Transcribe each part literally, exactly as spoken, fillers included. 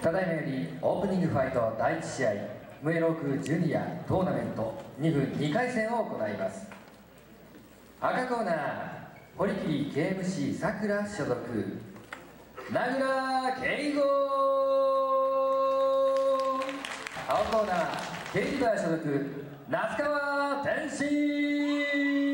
ただいまよりオープニングファイトだいいち試合ムエロークジュニアトーナメントにぶんにかい戦を行います。赤コーナー堀切 ケーエムシー さくら所属名倉圭吾、青コーナーケイリバー所属那須川天心。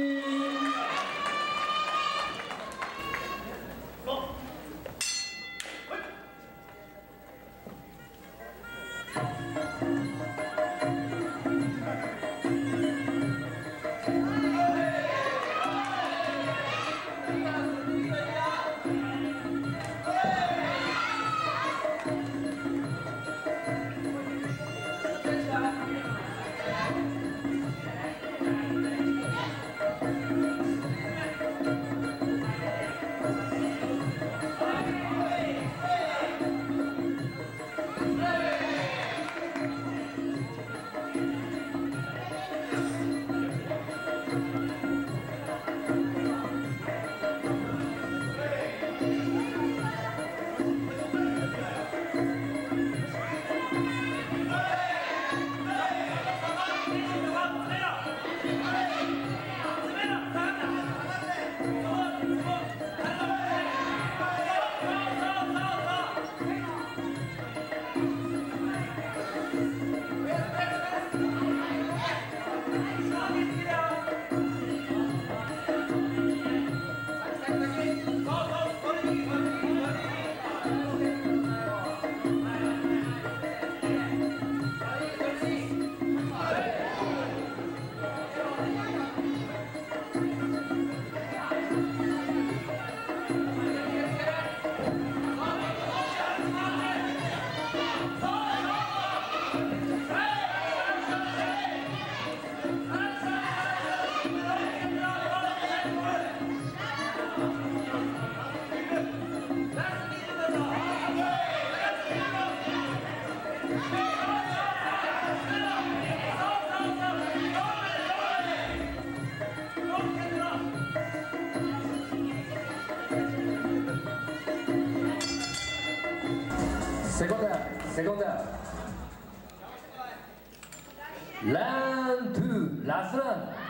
セコンダセコンダラントゥラストラン。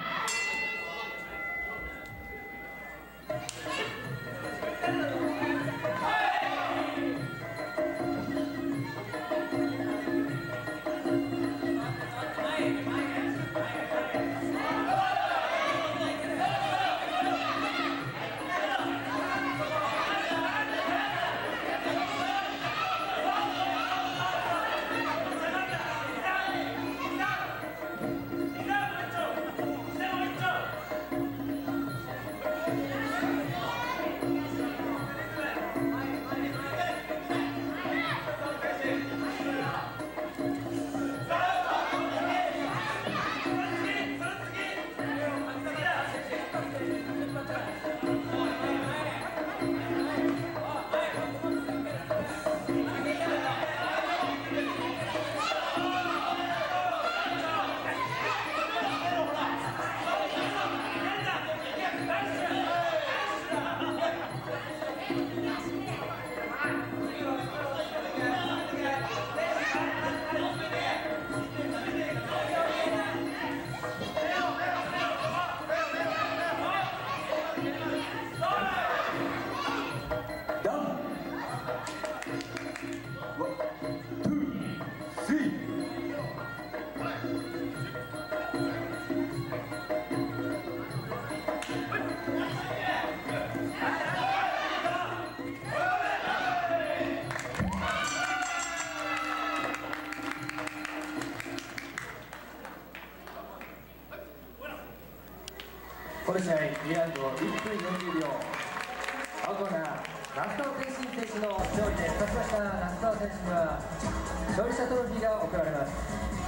この試合にラウンドいっぷんよんじゅうびょう、青コーナー那須川天心選手の勝利で勝ちました那須川選手には勝利者トロフィーが贈られます。